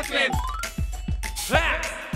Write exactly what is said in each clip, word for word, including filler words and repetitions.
学園ファクス。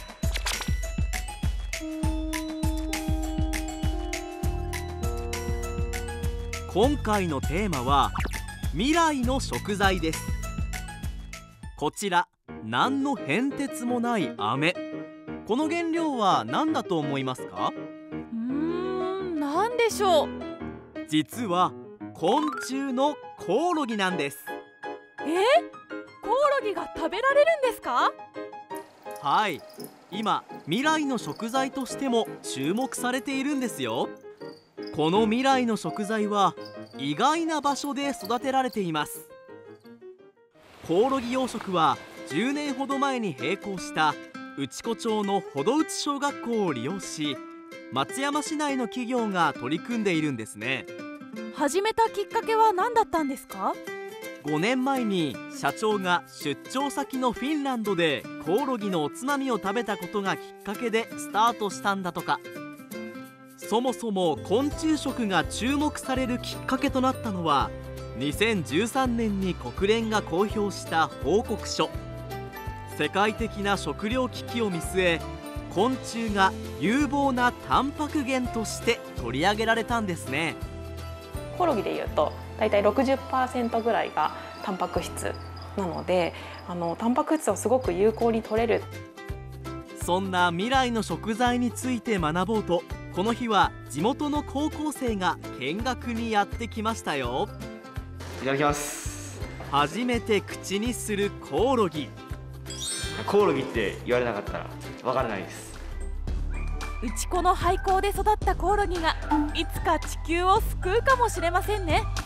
今回のテーマは未来の食材です。こちら何の変哲もない飴、この原料は何だと思いますか？ うーん、なんでしょう。 実は昆虫のコオロギなんです。 え、コオロギが食べられるんですか？ はい、今未来の食材としても注目されているんですよ。この未来の食材は意外な場所で育てられています。コオロギ養殖はじゅうねんほど前に閉校した内子町のほど内小学校を利用し、松山市内の企業が取り組んでいるんですね。 始めたきっかけは何だったんですか？ ごねんまえに社長が出張先のフィンランドでコオロギのおつまみを食べたことがきっかけでスタートしたんだとか。そもそも昆虫食が注目されるきっかけとなったのはにせんじゅうさんねんに国連が公表した報告書。世界的な食糧危機を見据え、昆虫が有望なタンパク源として取り上げられたんですね。 コオロギでいうとだいたい ろくじゅっパーセント ぐらいがタンパク質なので、あのタンパク質をすごく有効に取れる。 そんな未来の食材について学ぼうと、この日は地元の高校生が見学にやってきましたよ。 いただきます。 初めて口にするコオロギ。 コオロギって言われなかったらわからないです。 内子の廃校で育ったコオロギがいつか地球を救うかもしれませんね。